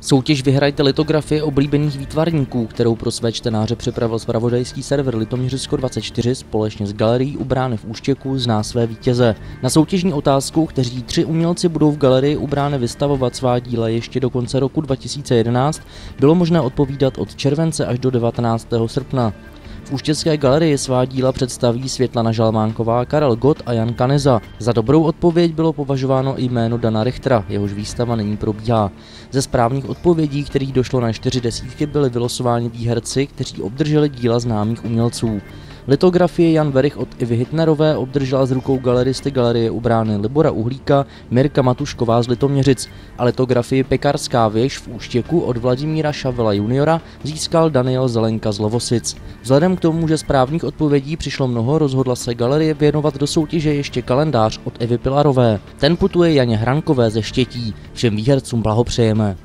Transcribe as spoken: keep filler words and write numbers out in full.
Soutěž Vyhrajte litografie oblíbených výtvarníků, kterou pro své čtenáře připravil zpravodajský server Litoměřicko dvacet čtyři společně s galerií u Brány v Úštěku, zná své vítěze. Na soutěžní otázku, kteří tři umělci budou v galerii u Brány vystavovat svá díla ještě do konce roku dva tisíce jedenáct, bylo možné odpovídat od července až do devatenáctého srpna. V Úštěcké galerii svá díla představí Světlana Žalmánková, Karel Gott a Jan Kaneza. Za dobrou odpověď bylo považováno i jméno Dana Richtera, jehož výstava nyní probíhá. Ze správných odpovědí, kterých došlo na čtyři desítky, byli vylosováni výherci, kteří obdrželi díla známých umělců. Litografie Jan Werich od Ivy Hitnerové obdržela z rukou galeristy galerie u Brány Libora Uhlíka Mirka Matušková z Litoměřic a litografii Pekarská věž v Úštěku od Vladimíra Šavela juniora získal Daniel Zelenka z Lovosic. Vzhledem k tomu, že správných odpovědí přišlo mnoho, rozhodla se galerie věnovat do soutěže ještě kalendář od Evy Pilarové. Ten putuje Janě Hrankové ze Štětí. Všem výhercům blahopřejeme.